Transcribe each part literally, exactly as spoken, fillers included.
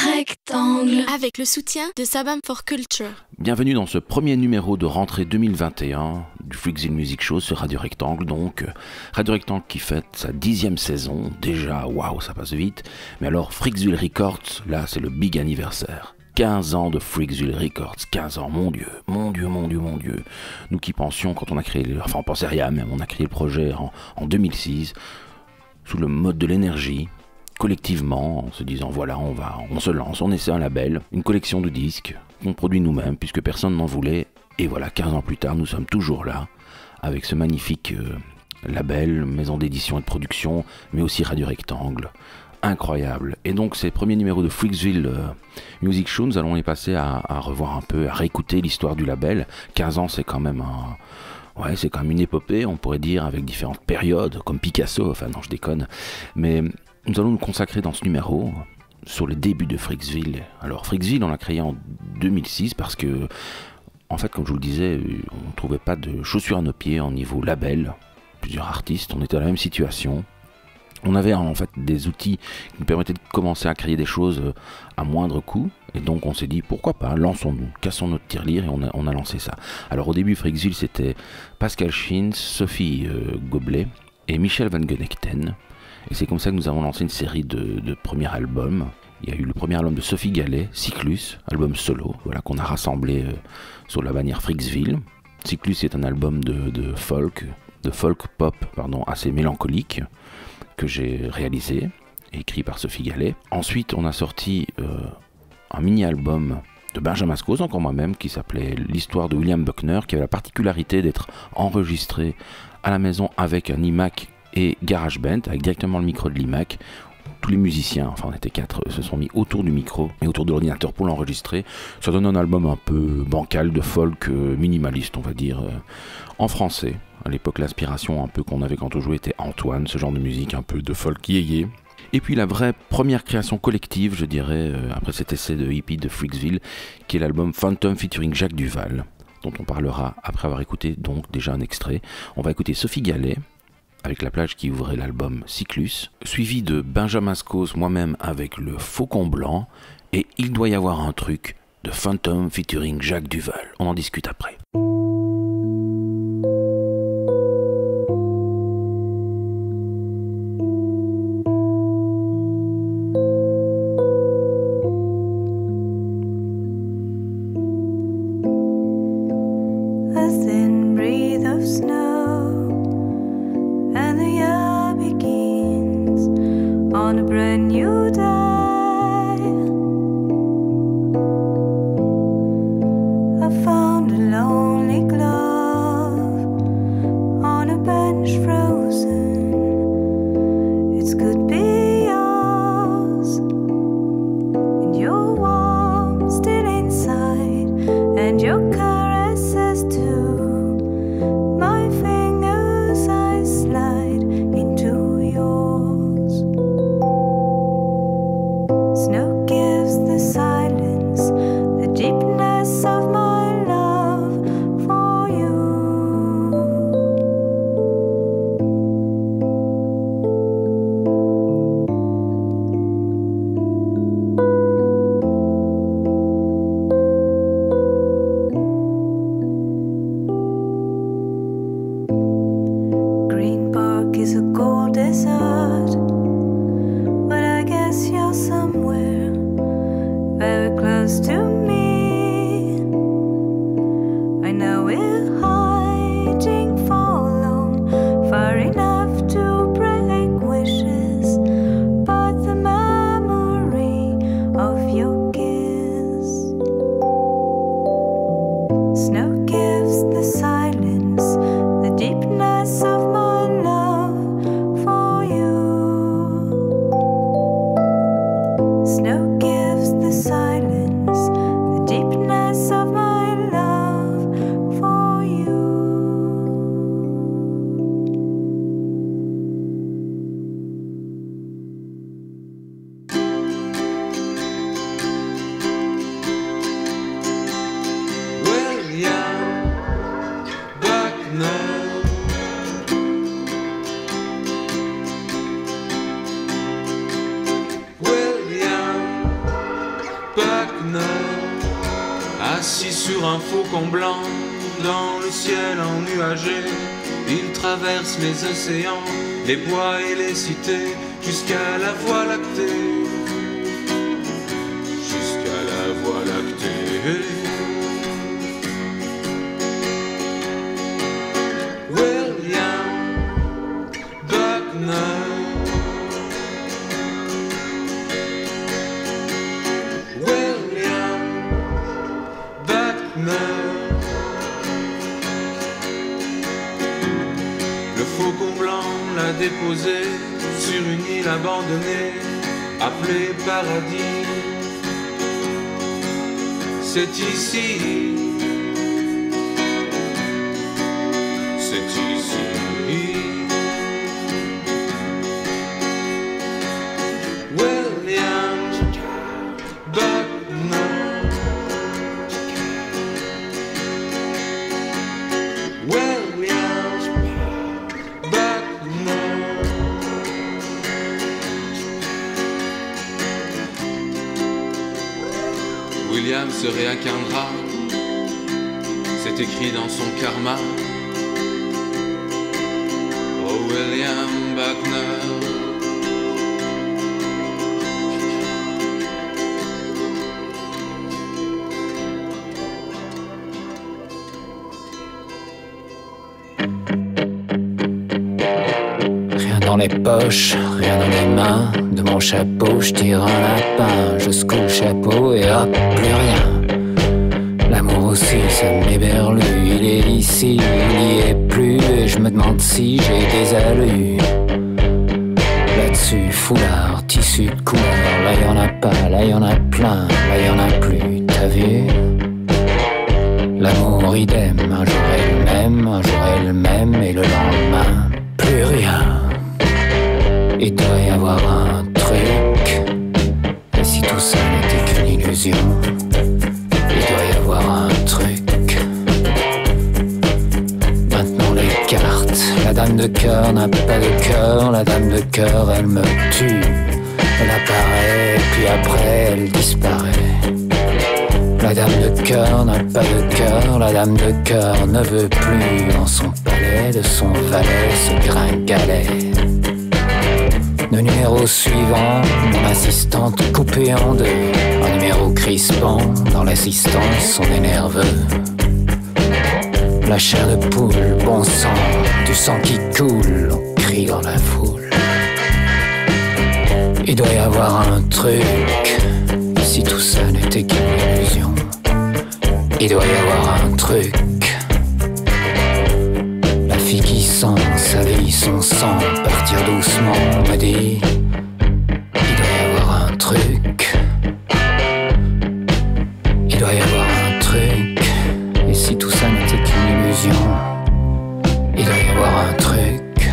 Rectangle. Avec le soutien de Sabam for Culture. Bienvenue dans ce premier numéro de rentrée deux mille vingt et un du Freaksville Music Show sur Radio Rectangle. Donc, Radio Rectangle qui fête sa dixième saison. Déjà, waouh, ça passe vite. Mais alors, Freaksville Records, là, c'est le big anniversaire. quinze ans de Freaksville Records, quinze ans, mon Dieu, mon Dieu, mon Dieu, mon Dieu. Nous qui pensions, quand on a créé, enfin on pensait rien même, on a créé le projet en, en deux mille six, sous le mode de l'énergie, collectivement, en se disant voilà, on va, on se lance, on essaie un label, une collection de disques qu'on produit nous-mêmes, puisque personne n'en voulait. Et voilà, quinze ans plus tard, nous sommes toujours là, avec ce magnifique euh, label, maison d'édition et de production, mais aussi Radio Rectangle. Incroyable. Et donc ces premiers numéros de Freaksville euh, Music Show, nous allons les passer à, à revoir un peu, à réécouter l'histoire du label. quinze ans, c'est quand même un... Ouais, c'est quand même une épopée, on pourrait dire, avec différentes périodes, comme Picasso, enfin non, je déconne. Mais nous allons nous consacrer dans ce numéro sur les débuts de Freaksville. Alors Freaksville, on l'a créé en deux mille six parce que, en fait, comme je vous le disais, on ne trouvait pas de chaussures à nos pieds en niveau label. Plusieurs artistes, on était dans la même situation. On avait en fait des outils qui nous permettaient de commencer à créer des choses à moindre coût. Et donc on s'est dit pourquoi pas, lançons-nous, cassons notre tirelire et on a, on a lancé ça. Alors au début Freaksville c'était Pascal Schins, Sophie euh, Goblet et Michel Van Genechten. Et c'est comme ça que nous avons lancé une série de, de premiers albums. Il y a eu le premier album de Sophie Gallet, Cyclus, album solo, voilà, qu'on a rassemblé euh, sur la bannière Freaksville. Cyclus est un album de, de folk, de folk pop pardon, assez mélancolique, que j'ai réalisé, écrit par Sophie Gallet. Ensuite, on a sorti euh, un mini-album de Benjamin Skos, encore moi-même, qui s'appelait L'histoire de William Buckner, qui avait la particularité d'être enregistré à la maison avec un iMac et GarageBand, avec directement le micro de l'iMac. Tous les musiciens, enfin on était quatre, se sont mis autour du micro et autour de l'ordinateur pour l'enregistrer. Ça donne un album un peu bancal, de folk euh, minimaliste, on va dire, euh, en français. À l'époque, l'inspiration un peu qu'on avait quand on jouait était Antoine, ce genre de musique un peu de folk yéyé. Et puis la vraie première création collective, je dirais, euh, après cet essai de hippie de Freaksville, qui est l'album Phantom featuring Jacques Duval, dont on parlera après avoir écouté donc déjà un extrait. On va écouter Sophie Gallet, avec La plage qui ouvrait l'album Cyclus, suivi de Benjamin Skos, moi-même avec le Faucon Blanc, et Il doit y avoir un truc de Phantom featuring Jacques Duval. On en discute après. Snow gives the silence Buckner, assis sur un faucon blanc, dans le ciel ennuagé, il traverse les océans, les bois et les cités, jusqu'à la Voie lactée, jusqu'à la Voie lactée. William Buckner, William Buckner. Le faucon blanc l'a déposé sur une île abandonnée, appelée Paradis. C'est ici, c'est ici. William Buckner, William Buckner. William se réincarnera, c'est écrit dans son karma. Oh William Buckner. Dans les poches, rien dans les mains. De mon chapeau, je tire un lapin. Je secoue le chapeau et hop, plus rien. L'amour aussi, ça m'éberlue. Il est ici, il n'y est plus. Et je me demande si j'ai des allus. Là-dessus, foulard, tissu de couleur. Là y'en a pas, là y'en a plein. Là y'en a plus, t'as vu? L'amour idem, un jour est le même, un jour est le même. Et le lendemain, plus rien. Il doit y avoir un truc. Et si tout ça n'était qu'une illusion, il doit y avoir un truc. Maintenant les cartes. La dame de cœur n'a pas de cœur. La dame de cœur, elle me tue. Elle apparaît, puis après elle disparaît. La dame de cœur n'a pas de cœur. La dame de cœur ne veut plus en son palais de son valet ce gringalet. Le numéro suivant, mon assistante coupée en deux. Un numéro crispant, dans l'assistance on est nerveux. La chair de poule, bon sang, du sang qui coule, on crie dans la foule. Il doit y avoir un truc, si tout ça n'était qu'une illusion. Il doit y avoir un truc. La fille qui sent sa vie, son sang partir doucement me dit, il doit y avoir un truc. Il doit y avoir un truc. Et si tout ça n'était qu'une illusion, il doit y avoir un truc.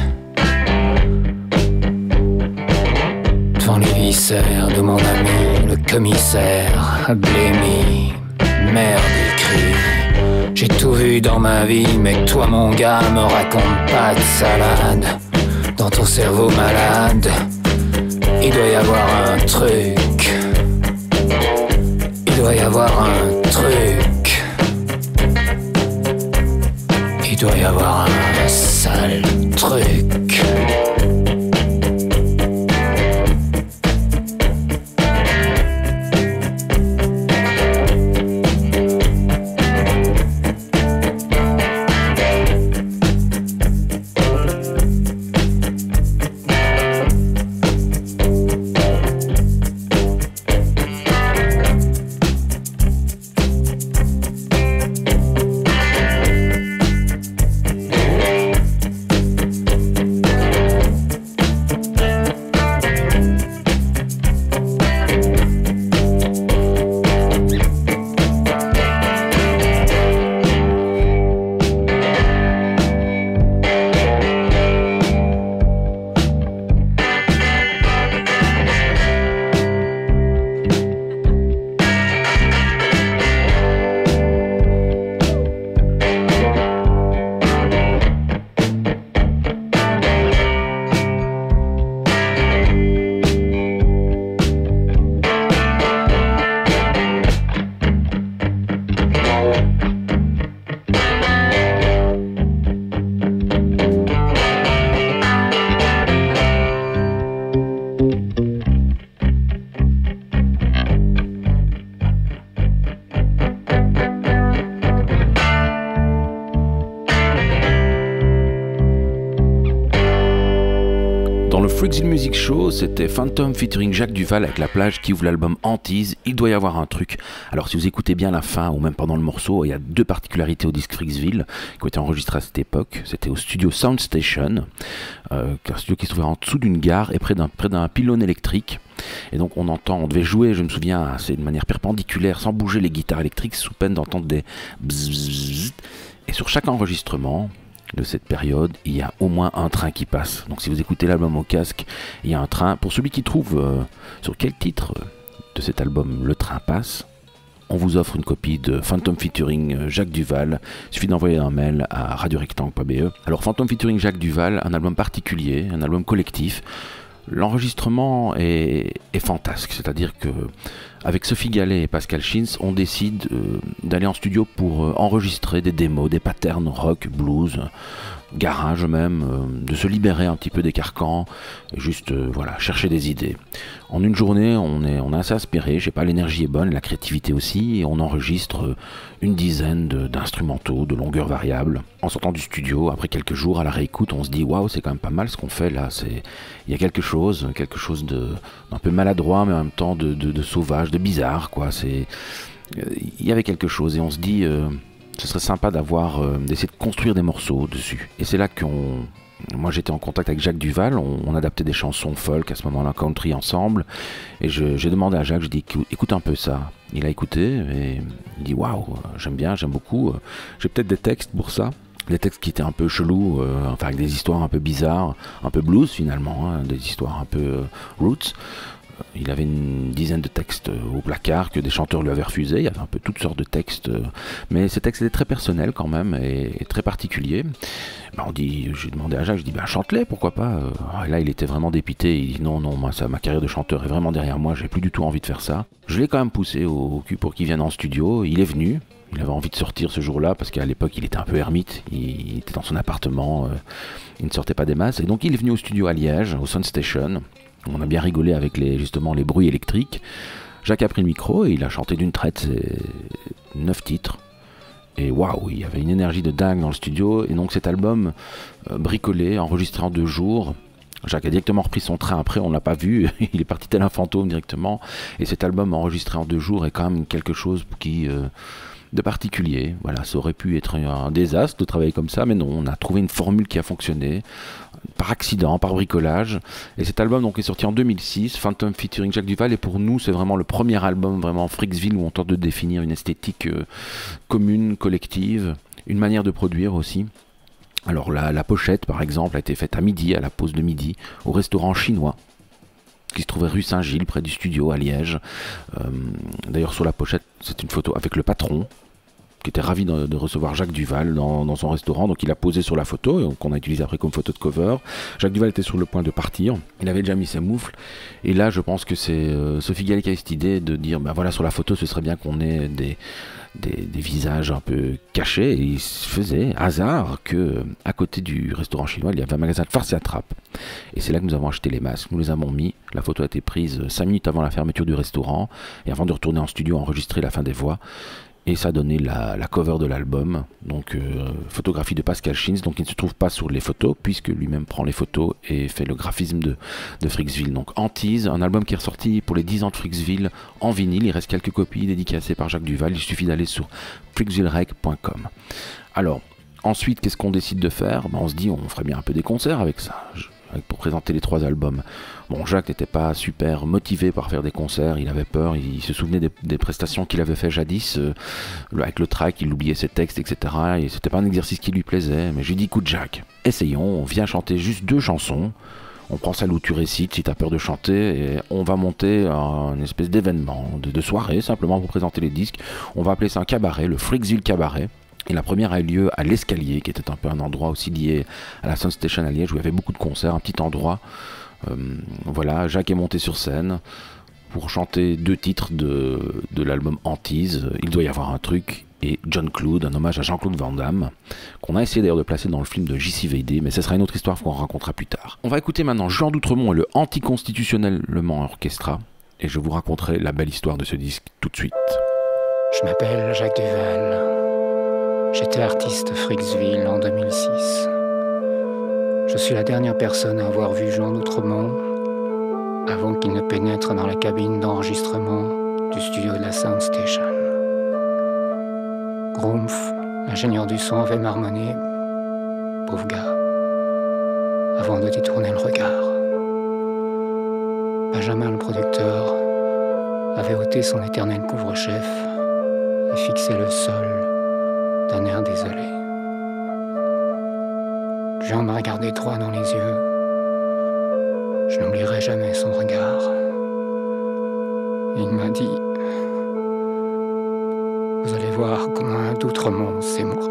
Devant les viscères de mon ami, le commissaire a blémi. Merde, il crie. J'ai tout vu dans ma vie, mais toi mon gars me raconte pas de salade. Dans ton cerveau malade, il doit y avoir un truc. Il doit y avoir un truc. Il doit y avoir un sale truc. Music Show, c'était Phantom featuring Jacques Duvall avec La Plage qui ouvre l'album Hantise. Il doit y avoir un truc. Alors si vous écoutez bien la fin ou même pendant le morceau, il y a deux particularités au disque Freaksville qui ont été enregistrées à cette époque. C'était au studio Sound Station, euh, un studio qui se trouvait en dessous d'une gare et près d'un, près d'un pylône électrique. Et donc on entend, on devait jouer, je me souviens, assez de manière perpendiculaire, sans bouger les guitares électriques, sous peine d'entendre des bzzz, bzzz. Et sur chaque enregistrement de cette période, il y a au moins un train qui passe. Donc si vous écoutez l'album au casque, il y a un train. Pour celui qui trouve euh, sur quel titre de cet album le train passe, on vous offre une copie de Phantom featuring Jacques Duvall. Il suffit d'envoyer un mail à radio rectangle point b e. Alors Phantom featuring Jacques Duvall, un album particulier, un album collectif. L'enregistrement est, est fantasque, c'est-à-dire que avec Sophie Gallet et Pascal Schintz, on décide euh, d'aller en studio pour euh, enregistrer des démos, des patterns rock, blues, garage même, euh, de se libérer un petit peu des carcans, et juste euh, voilà, chercher des idées. En une journée, on est, on est assez inspiré, je sais pas, l'énergie est bonne, la créativité aussi, et on enregistre euh, une dizaine de, d'instrumentaux de longueur variable. En sortant du studio, après quelques jours à la réécoute, on se dit waouh, c'est quand même pas mal ce qu'on fait là. C'est, il y a quelque chose, quelque chose de d'un peu maladroit, mais en même temps de, de, de sauvage, de bizarre, quoi. C'est, il y avait quelque chose, et on se dit, euh, ce serait sympa d'avoir, euh, d'essayer de construire des morceaux dessus. Et c'est là qu'on, moi j'étais en contact avec Jacques Duvall, on, on adaptait des chansons folk à ce moment-là, country ensemble, et je, j'ai demandé à Jacques, je dis écoute un peu ça. Il a écouté et il dit waouh, j'aime bien, j'aime beaucoup, j'ai peut-être des textes pour ça. Des textes qui étaient un peu chelous, euh, enfin avec des histoires un peu bizarres, un peu blues finalement, hein, des histoires un peu euh, roots. Il avait une dizaine de textes au placard que des chanteurs lui avaient refusés. Il y avait un peu toutes sortes de textes, mais ces textes étaient très personnels quand même et, et très particuliers. Ben on dit, j'ai demandé à Jacques, je dis ben chante-les, pourquoi pas. Et là il était vraiment dépité. Il dit non non, moi ça, ma carrière de chanteur est vraiment derrière moi. J'ai plus du tout envie de faire ça. Je l'ai quand même poussé au, au cul pour qu'il vienne en studio. Il est venu. Il avait envie de sortir ce jour-là parce qu'à l'époque il était un peu ermite, il était dans son appartement, euh, il ne sortait pas des masses. Et donc il est venu au studio à Liège, au Sound Station. On a bien rigolé avec les, justement les bruits électriques. Jacques a pris le micro et il a chanté d'une traite ses neuf titres. Et waouh, il y avait une énergie de dingue dans le studio. Et donc cet album euh, bricolé, enregistré en deux jours. Jacques a directement repris son train après, on l'a pas vu, il est parti tel un fantôme directement. Et cet album enregistré en deux jours est quand même quelque chose qui... Euh, de particulier, voilà, ça aurait pu être un désastre de travailler comme ça, mais non, on a trouvé une formule qui a fonctionné, par accident, par bricolage, et cet album donc est sorti en deux mille six, Phantom featuring Jacques Duvall, et pour nous c'est vraiment le premier album vraiment Freaksville où on tente de définir une esthétique euh, commune, collective, une manière de produire aussi. Alors la, la pochette par exemple a été faite à midi, à la pause de midi, au restaurant chinois, qui se trouvait rue Saint-Gilles, près du studio à Liège. Euh, d'ailleurs sur la pochette, c'est une photo avec le patron, qui était ravi de, de recevoir Jacques Duvall dans, dans son restaurant, donc il a posé sur la photo, et qu'on a utilisé après comme photo de cover. Jacques Duvall était sur le point de partir, il avait déjà mis ses moufles, et là je pense que c'est euh, Sophie Gallet qui a eu cette idée de dire, ben voilà, sur la photo ce serait bien qu'on ait des, des, des visages un peu cachés, et il se faisait hasard que à côté du restaurant chinois, il y avait un magasin de farce et attrape, et c'est là que nous avons acheté les masques, nous les avons mis, la photo a été prise cinq minutes avant la fermeture du restaurant, et avant de retourner en studio enregistrer la fin des voix. Et ça a donné la, la cover de l'album, donc euh, photographie de Pascal Schintz, donc il ne se trouve pas sur les photos, puisque lui-même prend les photos et fait le graphisme de, de Freaksville. Donc Hantise, un album qui est ressorti pour les dix ans de Freaksville en vinyle, il reste quelques copies dédicacées par Jacques Duvall, il suffit d'aller sur freaksville rec point com. Alors, ensuite, qu'est-ce qu'on décide de faire? Ben, on se dit, on ferait bien un peu des concerts avec ça, pour présenter les trois albums. Bon, Jacques n'était pas super motivé par faire des concerts, il avait peur, il se souvenait des, des prestations qu'il avait fait jadis, euh, avec le track, il oubliait ses textes, et cetera. Et c'était pas un exercice qui lui plaisait, mais je lui dis, écoute Jacques, essayons, on vient chanter juste deux chansons, on prend ça où tu récites si tu as peur de chanter, et on va monter une espèce d'événement, de, de soirée, simplement pour présenter les disques. On va appeler ça un cabaret, le Freaksville Cabaret. Et la première a eu lieu à l'Escalier, qui était un peu un endroit aussi lié à la Sound Station à Liège, où il y avait beaucoup de concerts, un petit endroit. Euh, voilà, Jacques est monté sur scène pour chanter deux titres de, de l'album Hantise, Il doit y avoir un truc, et John Cloud, un hommage à Jean-Claude Van Damme, qu'on a essayé d'ailleurs de placer dans le film de J C V D, mais ce sera une autre histoire qu'on racontera plus tard. On va écouter maintenant Jean d'Outremont et le Anticonstitutionnellement Orchestra, et je vous raconterai la belle histoire de ce disque tout de suite. Je m'appelle Jacques Duvall. J'étais artiste Freaksville en deux mille six. Je suis la dernière personne à avoir vu Jean d'Outremont avant qu'il ne pénètre dans la cabine d'enregistrement du studio de la Sound Station. Grumpf, l'ingénieur du son, avait marmonné « Pauvre gars », avant de détourner le regard. Benjamin, le producteur, avait ôté son éternel couvre-chef et fixé le sol d'un air désolé. Jean m'a regardé droit dans les yeux. Je n'oublierai jamais son regard. Il m'a dit « Vous allez voir comment un d'Outremont sait mourir. »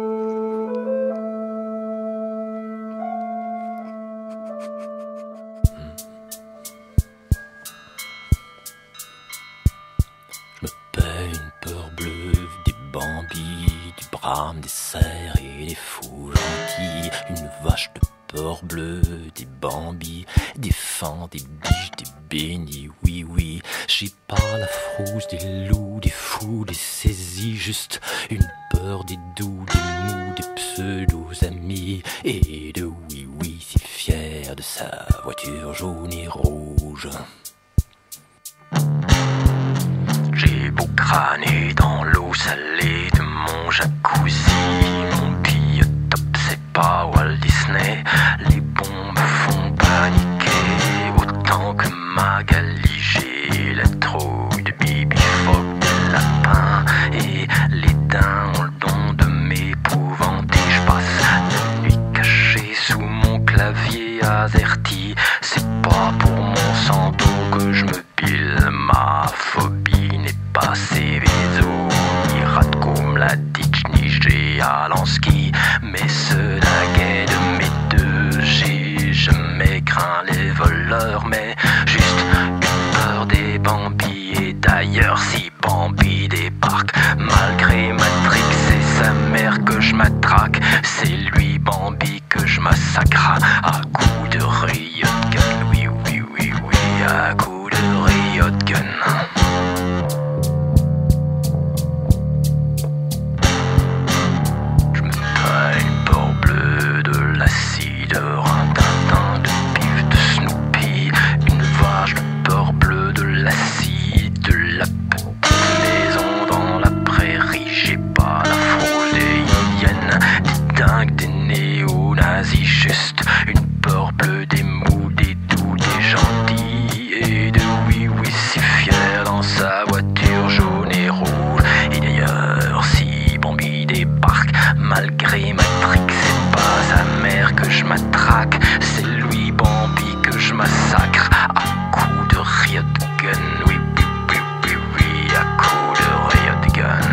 Je me paie une peur bleue, des bambis, du brame, des cerfs et des fous gentils. Une vache de peur bleue, des bambis, des fans, des biches, des bénis, oui, oui. J'ai pas la frousse des loups, des fous, des saisies, juste une peur des doux, des mous, des pseudo-amis. Et de oui, oui, si fier de sa voiture jaune et rouge. J'ai beau crâner dans l'eau salée de mon jacuzzi. Mon biotope, c'est pas Walt Disney. Les bombes me font paniquer autant que Magali. J'ai la trouille de Bibi Phoque, de lapin et les daims ont le don de m'épouvanter. Je passe la nuit cachée sous mon clavier AZERTY. C'est pas pour mon santo que je me pile. Ma phobie n'est pas Céveso, ni Radko Mladic, ni Jealanski. Mais cela guet de mes deux, j'ai jamais craint les voleurs, mais juste une peur des Bambis. Et d'ailleurs, si Bambi débarque, malgré Matrix et sa mère que je matraque, c'est lui Bambi que je massacre à coups de riot gun. Oui, oui, oui, oui, à coups de riot gun. Je me taille une peur bleue de l'acide, un tintin de pif de Snoopy, une vache de peur bleue de l'acide, de la petite maison dans la prairie. J'ai pas la frousse des hyènes, des dingues, des néo-nazis, juste une peur bleue des mous, des doux, des gentils. Et de oui, oui, si fier dans sa voiture jaune et rouge. Et d'ailleurs, si Bambi débarque, malgré Matrix, c'est pas sa mère que je matraque, c'est lui Bambi que je massacre à coups de riot gun. Oui, oui, oui, oui, oui, à coups de riot gun.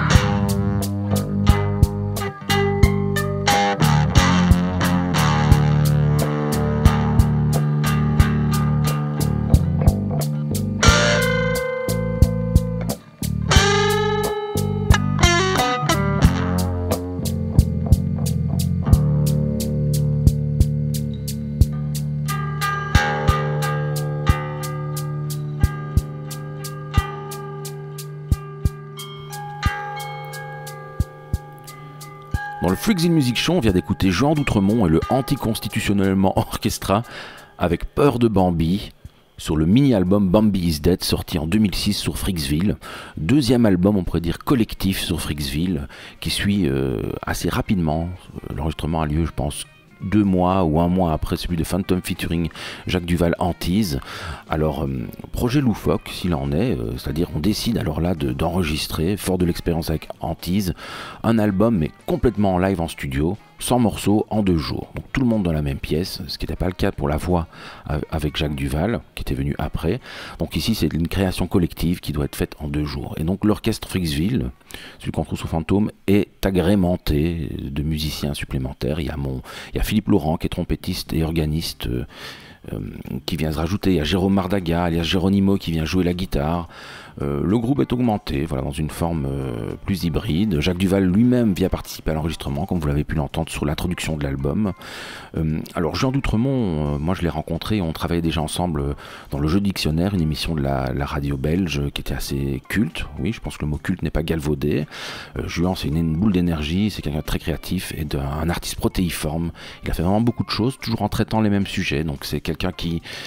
Dans le Freaks in Music Show, on vient d'écouter Jean d'Outremont et le Anticonstitutionnellement Orchestra avec Peur de Bambi sur le mini-album Bambi is Dead sorti en deux mille six sur Freaksville. Deuxième album, on pourrait dire collectif sur Freaksville, qui suit euh, assez rapidement. L'enregistrement a lieu, je pense, deux mois ou un mois après celui de Phantom featuring Jacques Duvall Antise. Alors, euh, projet loufoque s'il en est, euh, c'est-à-dire on décide alors là de, d'enregistrer, fort de l'expérience avec Antise, un album mais complètement en live en studio, cent morceaux en deux jours. Donc tout le monde dans la même pièce, ce qui n'était pas le cas pour la voix avec Jacques Duvall, qui était venu après. Donc ici c'est une création collective qui doit être faite en deux jours. Et donc l'orchestre Freaksville, celui qu'on trouve sous Fantôme, est agrémenté de musiciens supplémentaires. Il y a, mon, il y a Philippe Laurent qui est trompettiste et organiste, euh, euh, qui vient se rajouter. Il y a Jérôme Mardaga, alias Geronimo, qui vient jouer la guitare. Euh, le groupe est augmenté, voilà, dans une forme euh, plus hybride. Jacques Duvall lui-même vient participer à l'enregistrement, comme vous l'avez pu l'entendre sur l'introduction de l'album. Euh, alors Jean d'Outremont, euh, moi je l'ai rencontré, on travaillait déjà ensemble euh, dans le Jeu Dictionnaire, une émission de la, la radio belge qui était assez culte. Oui, je pense que le mot culte n'est pas galvaudé. Euh, Juan, c'est une, une boule d'énergie, c'est quelqu'un de très créatif et d'un, un artiste protéiforme. Il a fait vraiment beaucoup de choses, toujours en traitant les mêmes sujets. Donc c'est quelqu'un qui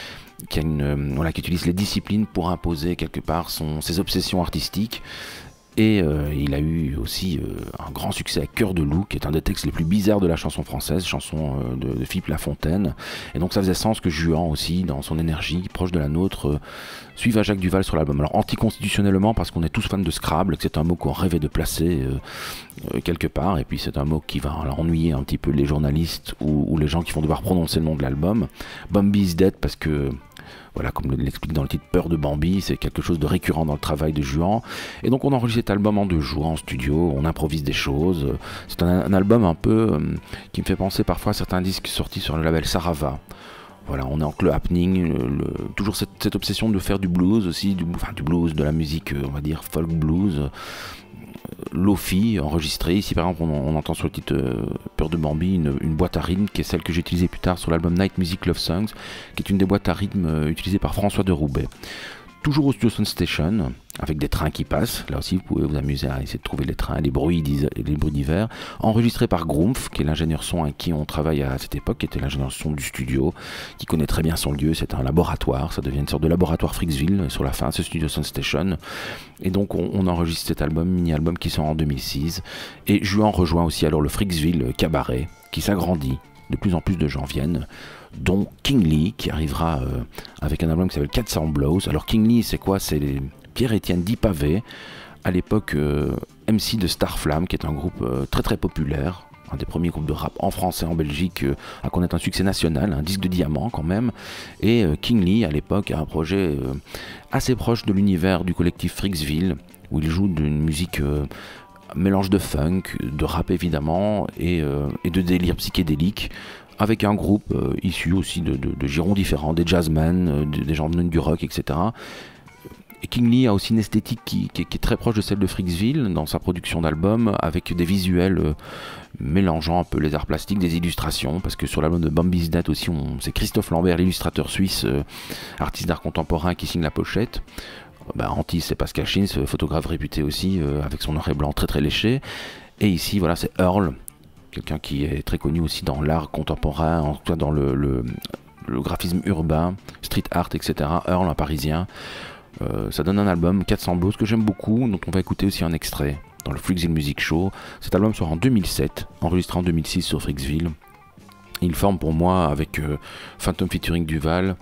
qui, a une, voilà, qui utilise les disciplines pour imposer quelque part son, ses obsessions artistiques. Et euh, il a eu aussi euh, un grand succès avec Cœur de loup, qui est un des textes les plus bizarres de la chanson française, chanson euh, de, de Philippe Lafontaine. Et donc ça faisait sens que Juan aussi, dans son énergie proche de la nôtre, euh, suive à Jacques Duvall sur l'album. Alors anticonstitutionnellement, parce qu'on est tous fans de Scrabble, que c'est un mot qu'on rêvait de placer euh, euh, quelque part, et puis c'est un mot qui va ennuyer un petit peu les journalistes ou, ou les gens qui vont devoir prononcer le nom de l'album. Bambi's Dead, parce que... Voilà, comme l'explique dans le titre Peur de Bambi, c'est quelque chose de récurrent dans le travail de Juan. Et donc on enregistre cet album en deux jours, en studio, on improvise des choses. C'est un, un album un peu euh, qui me fait penser parfois à certains disques sortis sur le label Sarava. Voilà, on est en le happening, le, le, toujours cette, cette obsession de faire du blues aussi, du, enfin du blues, de la musique, on va dire folk blues. Lofi enregistré. Ici par exemple on, on entend sur le titre euh, Peur de Bambi une, une boîte à rythme qui est celle que j'ai utilisée plus tard sur l'album Night Music Love Songs, qui est une des boîtes à rythme euh, utilisées par François de Roubaix. Toujours au Studio Sound Station, avec des trains qui passent. Là aussi, vous pouvez vous amuser à essayer de trouver les trains, les bruits d'hiver. Enregistré par Grumpf, qui est l'ingénieur son avec qui on travaille à cette époque, qui était l'ingénieur son du studio, qui connaît très bien son lieu. C'est un laboratoire, ça devient une sorte de laboratoire Fricksville sur la fin de ce Studio Sound Station. Et donc, on, on enregistre cet album, mini-album qui sort en deux mille six. Et Juan rejoint aussi alors le Fricksville Cabaret, qui s'agrandit. De plus en plus de gens viennent, dont King Lee, qui arrivera euh, avec un album qui s'appelle Cats and Blows. Alors King Lee, c'est quoi? C'est Pierre-Étienne Dipavé, à l'époque euh, M C de Starflame, qui est un groupe euh, très très populaire, un des premiers groupes de rap en français en Belgique euh, à connaître un succès national, un disque de diamant quand même. Et euh, King Lee, à l'époque, a un projet euh, assez proche de l'univers du collectif Fricksville, où il joue d'une musique... Euh, mélange de funk, de rap évidemment, et, euh, et de délire psychédélique, avec un groupe euh, issu aussi de, de, de girons différents, des jazzmen, euh, des gens venus du rock, et cetera. Et King Lee a aussi une esthétique qui, qui, qui est très proche de celle de Fricksville dans sa production d'albums, avec des visuels euh, mélangeant un peu les arts plastiques, des illustrations, parce que sur l'album de Bambi's Dead aussi, c'est Christophe Lambert, l'illustrateur suisse, euh, artiste d'art contemporain, qui signe la pochette. Bah, Antis, c'est Pascal Schins, photographe réputé aussi, euh, avec son noir et blanc très très léché. Et ici, voilà, c'est Earl, quelqu'un qui est très connu aussi dans l'art contemporain, en tout cas dans le, le, le graphisme urbain, street art, et cetera. Earl, un parisien. Euh, ça donne un album, Cats and Blows, que j'aime beaucoup, dont on va écouter aussi un extrait dans le Fricksville Music Show. Cet album sort en deux mille sept, enregistré en deux mille six sur Fricksville. Il forme pour moi, avec euh, Phantom featuring Duval,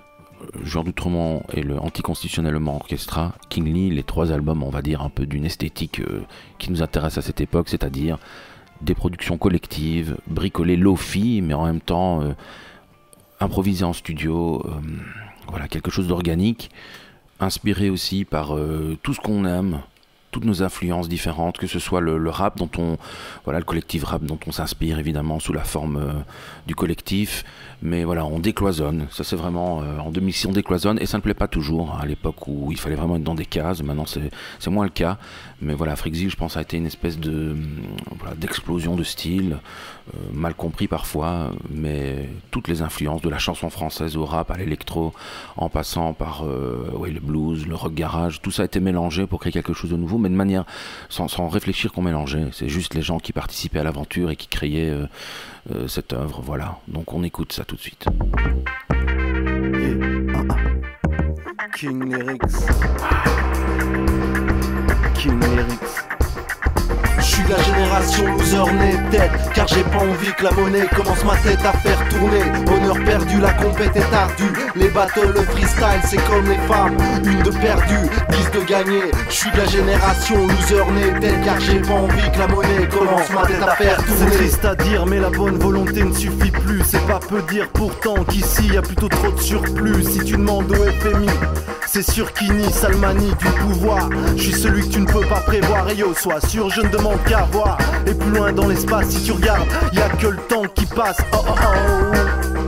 Joueur d'Outremont et le Anticonstitutionnellement Orchestra, King Lee, les trois albums, on va dire, un peu d'une esthétique euh, qui nous intéresse à cette époque, c'est-à-dire des productions collectives, bricolées lofi, mais en même temps euh, improvisées en studio, euh, voilà, quelque chose d'organique, inspiré aussi par euh, tout ce qu'on aime, toutes nos influences différentes, que ce soit le, le rap dont on, voilà, le collectif rap dont on s'inspire évidemment sous la forme euh, du collectif, mais voilà, on décloisonne, ça c'est vraiment, euh, en deux mille six on décloisonne, et ça ne plaît pas toujours, hein, à l'époque où il fallait vraiment être dans des cases, maintenant c'est moins le cas, mais voilà, Fricksville, je pense, a été une espèce de, voilà, d'explosion de style, euh, mal compris parfois, mais toutes les influences de la chanson française au rap, à l'électro, en passant par euh, ouais, le blues, le rock garage, tout ça a été mélangé pour créer quelque chose de nouveau, mais de manière sans, sans réfléchir qu'on mélangeait, c'est juste les gens qui participaient à l'aventure et qui créaient euh, euh, cette œuvre, voilà, donc on écoute ça tout de suite. Yeah. Ah. King Lyrics. King Lyrics. Je suis la génération loser née tête, car j'ai pas envie que la monnaie commence ma tête à faire tourner. Honneur perdu, la compète est ardue. Les battles, le freestyle, c'est comme les femmes, une de perdue, dix de gagné. Je suis de la génération loser née tête, car j'ai pas envie que la monnaie commence ma tête à faire tourner. C'est triste à dire, mais la bonne volonté ne suffit plus. C'est pas peu dire pourtant qu'ici y a plutôt trop de surplus. Si tu demandes au F M I, c'est sûr qu'il nie Salmani du pouvoir. Je suis celui que tu ne peux pas prévoir. Et yo, sois sûr, je ne demande qu'à voir. Et plus loin dans l'espace, si tu regardes, y a que le temps qui passe. Oh oh oh.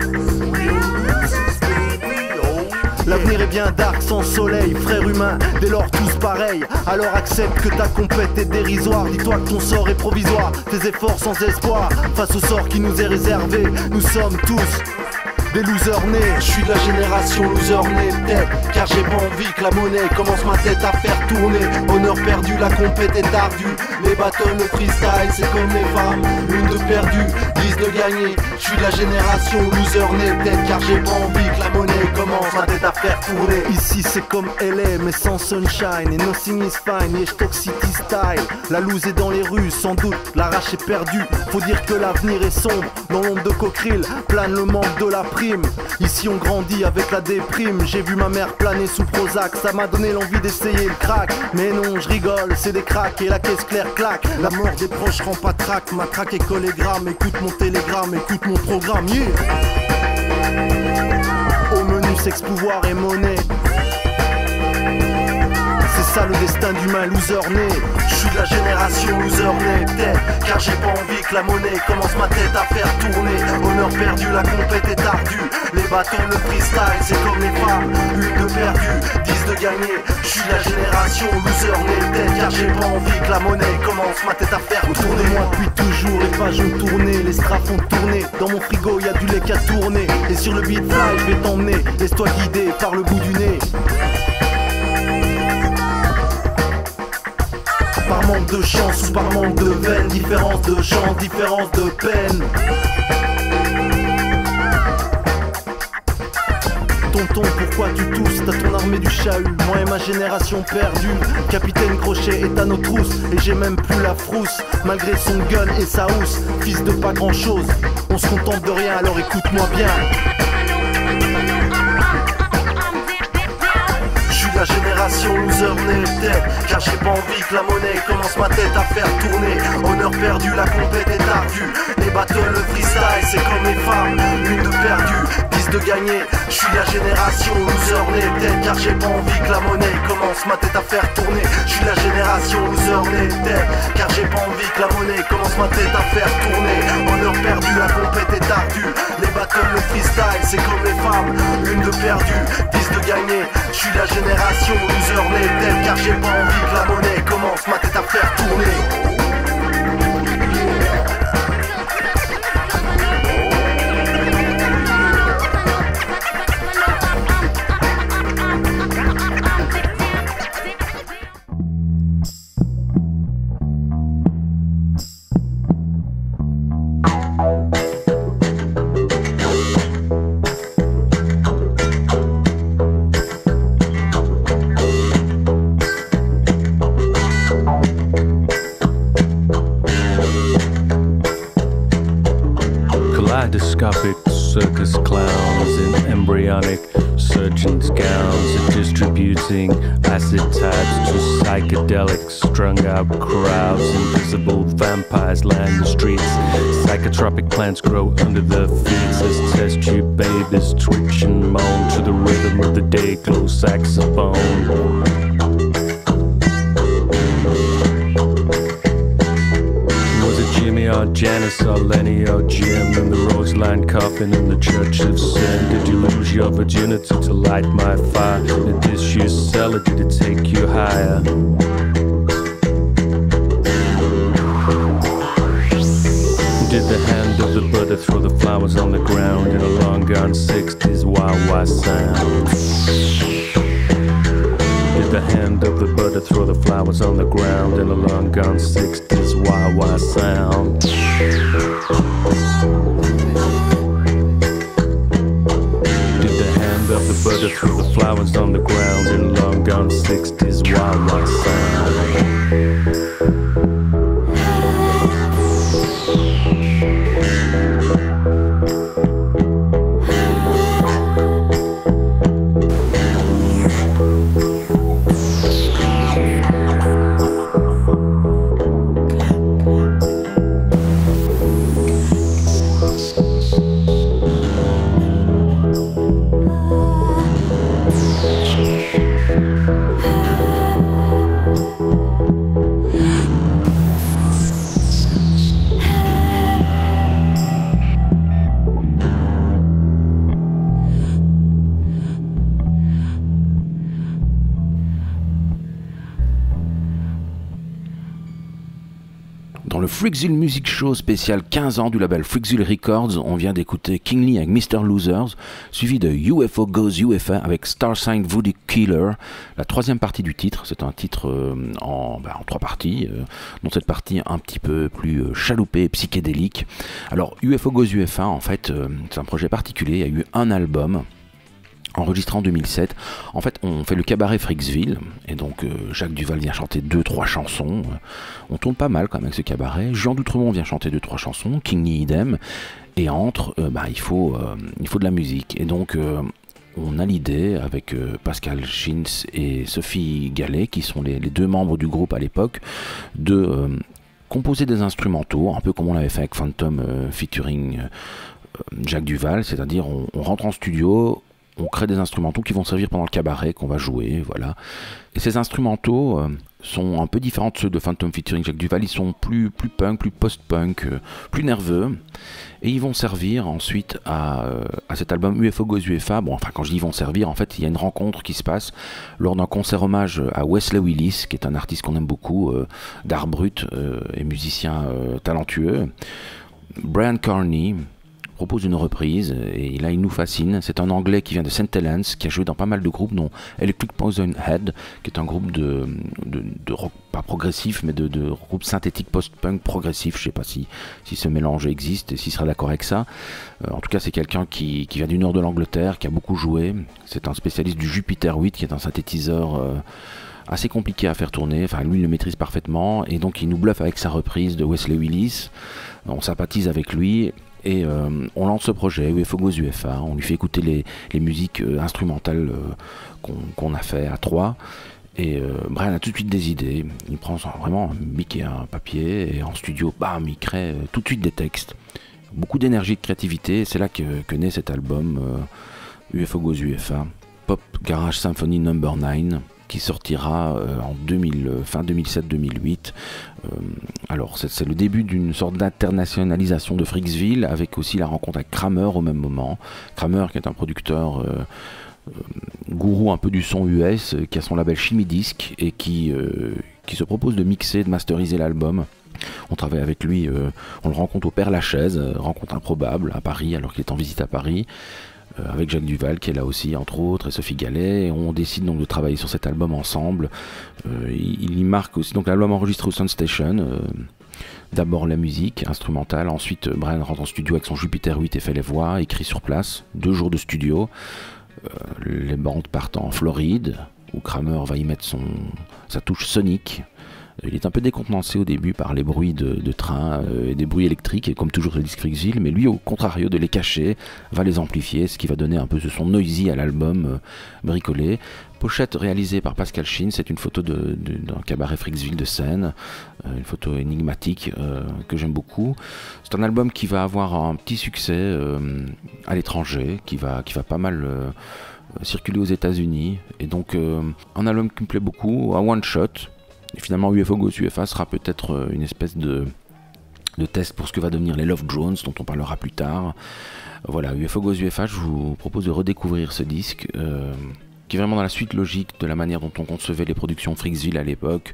L'avenir est bien dark sans soleil, frère humain, dès lors tous pareils. Alors accepte que ta compète est dérisoire. Dis-toi que ton sort est provisoire, tes efforts sans espoir. Face au sort qui nous est réservé, nous sommes tous des losers nés. Je suis de la génération loser née peut-être, car j'ai pas envie que la monnaie commence ma tête à faire tourner. Honneur perdu, la compète est ardue. Les battles, le freestyle, c'est comme les femmes, une de perdue, dix de gagner. Je suis de la génération loser née peut-être, car j'ai pas envie que la monnaie commence ma tête à faire tourner. Ici c'est comme L A mais sans sunshine, et nothing is fine, et Stock City style. La loose est dans les rues, sans doute, la rage est perdue. Faut dire que l'avenir est sombre, dans l'ombre de Cockerill plane le manque de la prime. Ici on grandit avec la déprime. J'ai vu ma mère planer sous Prozac, ça m'a donné l'envie d'essayer le crack. Mais non, je rigole, c'est des cracks et la caisse claire claque. La mort des proches rend pas trac, ma traque et collégramme. Écoute mon télégramme, écoute mon programme, yeah. Au menu sexe, pouvoir et monnaie. C'est ça le destin d'humain loser né. Je suis de la génération loser né peut-être, car j'ai pas envie que la monnaie commence ma tête à faire tourner. Honneur perdu, la compète est ardue. Les bâtons, le freestyle, c'est comme les femmes, une de perdue, dix de gagner. Je suis de la génération loser né peut-être, car j'ai pas envie que la monnaie commence ma tête à faire tourner. Moi depuis toujours, les pages ont tourné, les straps ont tourné. Dans mon frigo y'a du lait qui a tourné, et sur le beat fly je vais t'emmener. Laisse-toi guider par le bout du nez. Par manque de chance ou par manque de veine, différence de chance, différence de peine. Tonton, pourquoi tu tousses? T'as ton armée du chahut, moi et ma génération perdue. Capitaine Crochet est à nos trousses, et j'ai même plus la frousse. Malgré son gun et sa housse, fils de pas grand chose, on se contente de rien, alors écoute-moi bien. La génération loser née peut-être, car j'ai pas envie que la monnaie commence ma tête à faire tourner. Honneur perdu, la compète est ardue. Les battles, le freestyle, c'est comme les femmes, une de perdue, dix de gagner. Je suis la génération loser née peut-être, car j'ai pas envie que la monnaie commence ma tête à faire tourner. Je suis la génération loser née peut-être, car j'ai pas envie que la monnaie commence ma tête à faire tourner. Honneur perdu, la compète est ardue. Les battles, le freestyle, c'est comme les femmes, une de perdue, dix de gagner. Je suis la génération loser née peut-être, car j'ai pas envie que la monnaie commence ma tête à faire tourner. Kaleidoscopic circus clowns in embryonic surgeons' gowns are distributing acid tabs to psychedelics, strung out crowds. Invisible vampires land the streets. Psychotropic plants grow under their feet as test tube babies twitch and moan to the rhythm of the day glow saxophone. Or Janice or Lenny or Jim in the Roseland coffin in the Church of Sin. Did you lose your virginity to light my fire? Did this you sell it? Did it take you higher? Did the hand of the butter throw the flowers on the ground in a long gone sixties wah-wah sound? Did the hand of the butter throw the flowers on the ground in a long gone sixties wah-wah sound? Did the hand of the butter throw the flowers on the ground in a long gone sixties wah-wah sound? Dans le Freaksville Music Show spécial quinze ans du label Freaksville Records, on vient d'écouter King Lee avec mister Losers, suivi de U F O Goes U F A avec Star Sign Voodoo Killer. La troisième partie du titre, c'est un titre euh, en, bah, en trois parties, euh, dont cette partie un petit peu plus euh, chaloupée et psychédélique. Alors U F O Goes U F A, en fait, euh, c'est un projet particulier, il y a eu un album, enregistré en deux mille sept. En fait, on fait le cabaret Freaksville, et donc euh, Jacques Duvall vient chanter deux trois chansons. On tourne pas mal quand même avec ce cabaret. Jean Doutremont vient chanter deux trois chansons, King Lee idem, et entre, euh, bah, il faut, euh, il faut de la musique. Et donc, euh, on a l'idée avec euh, Pascal Schintz et Sophie Gallet, qui sont les, les deux membres du groupe à l'époque, de euh, composer des instrumentaux, un peu comme on l'avait fait avec Phantom euh, featuring euh, Jacques Duvall, c'est-à-dire on, on rentre en studio, on crée des instrumentaux qui vont servir pendant le cabaret, qu'on va jouer, voilà. Et ces instrumentaux euh, sont un peu différents de ceux de Phantom featuring Jacques Duvall, ils sont plus, plus punk, plus post-punk, euh, plus nerveux, et ils vont servir ensuite à, euh, à cet album U F O Goes U F A. Bon, enfin, quand je dis ils vont servir, en fait, il y a une rencontre qui se passe lors d'un concert hommage à Wesley Willis, qui est un artiste qu'on aime beaucoup, euh, d'art brut euh, et musicien euh, talentueux. Brian Carney propose une reprise, et là il nous fascine. C'est un anglais qui vient de Saint Helens, qui a joué dans pas mal de groupes, dont Electric Poison Head, qui est un groupe de, de, de rock, pas progressif, mais de, de groupe synthétique post-punk progressif. Je sais pas si, si ce mélange existe et s'il sera d'accord avec ça. Euh, en tout cas, c'est quelqu'un qui, qui vient du nord de l'Angleterre, qui a beaucoup joué. C'est un spécialiste du Jupiter huit, qui est un synthétiseur euh, assez compliqué à faire tourner. Enfin, lui il le maîtrise parfaitement, et donc il nous bluffe avec sa reprise de Wesley Willis. On sympathise avec lui. Et euh, on lance ce projet, U F O Goes U F A, on lui fait écouter les, les musiques euh, instrumentales euh, qu'on qu'on a fait à trois. Et euh, Brian a tout de suite des idées, il prend vraiment un bic et un papier, et en studio, bam, il crée euh, tout de suite des textes. Beaucoup d'énergie, de créativité, c'est là que, que naît cet album euh, U F O Goes U F A, Pop Garage Symphony number nine, qui sortira euh, en deux mille, euh, fin deux mille sept deux mille huit. Euh, alors c'est le début d'une sorte d'internationalisation de Freaksville, avec aussi la rencontre avec Kramer au même moment. Kramer, qui est un producteur euh, euh, gourou un peu du son U S, euh, qui a son label Chimie Disc, et qui, euh, qui se propose de mixer, de masteriser l'album. On travaille avec lui, euh, on le rencontre au Père Lachaise, euh, rencontre improbable à Paris, alors qu'il est en visite à Paris, avec Jacques Duvall qui est là aussi entre autres, et Sophie Gallet, et on décide donc de travailler sur cet album ensemble. Euh, il, il y marque aussi donc l'album enregistré au Sound Station, euh, d'abord la musique instrumentale, ensuite euh, Brian rentre en studio avec son Jupiter huit et fait les voix, écrit sur place, deux jours de studio. Euh, les bandes partent en Floride, où Kramer va y mettre son, sa touche sonique. Il est un peu décontenancé au début par les bruits de, de train euh, et des bruits électriques, et comme toujours le disque Freaksville, mais lui, au contrario de les cacher, va les amplifier, ce qui va donner un peu ce son noisy à l'album euh, bricolé. Pochette réalisée par Pascal Schintz, c'est une photo de, de, d'un cabaret Freaksville de Seine, euh, une photo énigmatique euh, que j'aime beaucoup. C'est un album qui va avoir un petit succès euh, à l'étranger, qui va, qui va pas mal euh, circuler aux États-Unis, et donc euh, un album qui me plaît beaucoup, un one shot. Et finalement, U F O Goes U F A sera peut-être une espèce de, de test pour ce que va devenir les Love Drones, dont on parlera plus tard. Voilà, U F O Goes U F A, je vous propose de redécouvrir ce disque, euh, qui est vraiment dans la suite logique de la manière dont on concevait les productions Freaksville à l'époque.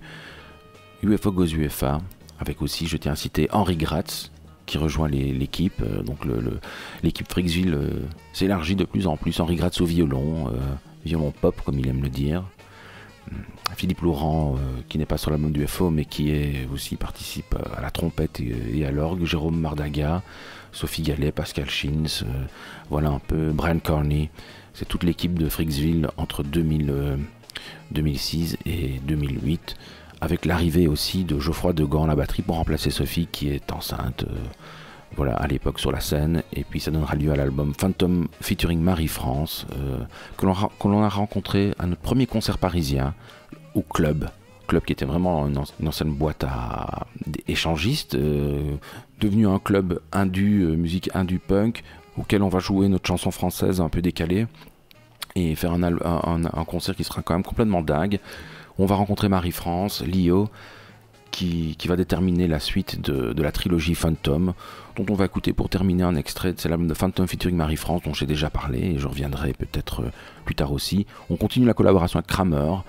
U F O Goes U F A, avec aussi, je tiens à citer, Henri Gratz, qui rejoint l'équipe. Euh, donc l'équipe Freaksville euh, s'élargit de plus en plus. Henri Gratz au violon, euh, violon pop, comme il aime le dire. Philippe Laurent, euh, qui n'est pas sur l'album du F O, mais qui est, aussi participe à la trompette et, et à l'orgue, Jérôme Mardaga, Sophie Gallet, Pascal Schintz, euh, voilà un peu, Brian Carney. C'est toute l'équipe de Freaksville entre deux mille, euh, deux mille six et deux mille huit, avec l'arrivée aussi de Geoffroy Degan à la batterie pour remplacer Sophie, qui est enceinte, euh, voilà, à l'époque sur la scène. Et puis ça donnera lieu à l'album Phantom featuring Marie-France, euh, que l'on a rencontré à notre premier concert parisien au Club. Club qui était vraiment une, une ancienne boîte à échangiste, euh, devenu un club indu, euh, musique indu punk, auquel on va jouer notre chanson française un peu décalée, et faire un, un, un, un concert qui sera quand même complètement dingue. On va rencontrer Marie-France, Lio, Qui, qui va déterminer la suite de, de la trilogie Phantom, dont on va écouter pour terminer un extrait de l'album de Phantom featuring Marie-France, dont j'ai déjà parlé, et je reviendrai peut-être plus tard aussi. On continue la collaboration avec Kramer,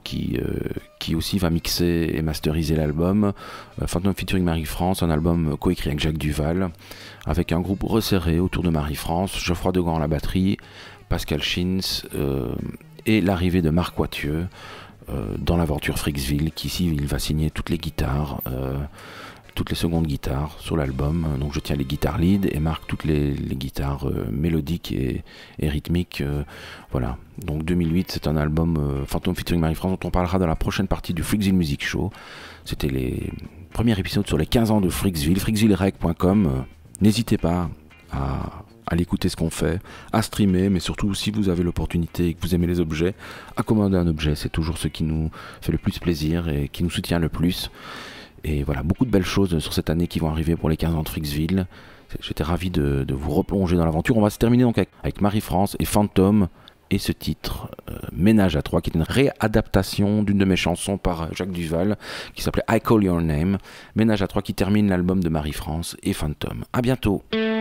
qui, euh, qui aussi va mixer et masteriser l'album. Euh, Phantom featuring Marie-France, un album coécrit avec Jacques Duvall, avec un groupe resserré autour de Marie-France, Geoffroy Degand à la batterie, Pascal Schintz euh, et l'arrivée de Marc Wathieu euh, dans l'aventure Freaksville, qui ici il va signer toutes les guitares, euh, toutes les secondes guitares sur l'album. Donc je tiens les guitares lead et Marc toutes les, les guitares euh, mélodiques et, et rythmiques. Euh, voilà. Donc deux mille huit, c'est un album euh, Phantom featuring Marie-France dont on parlera dans la prochaine partie du Freaksville Music Show. C'était les premiers épisodes sur les quinze ans de Freaksville, freaksville rec point com. Euh, n'hésitez pas à à l'écouter ce qu'on fait, à streamer, mais surtout si vous avez l'opportunité et que vous aimez les objets, à commander un objet, c'est toujours ce qui nous fait le plus plaisir et qui nous soutient le plus. Et voilà, beaucoup de belles choses sur cette année qui vont arriver pour les quinze ans de Freaksville. J'étais ravi de, de vous replonger dans l'aventure. On va se terminer donc avec, avec Marie-France et Phantom et ce titre, euh, Ménage à trois, qui est une réadaptation d'une de mes chansons par Jacques Duvall, qui s'appelait I Call Your Name. Ménage à trois qui termine l'album de Marie-France et Phantom. À bientôt.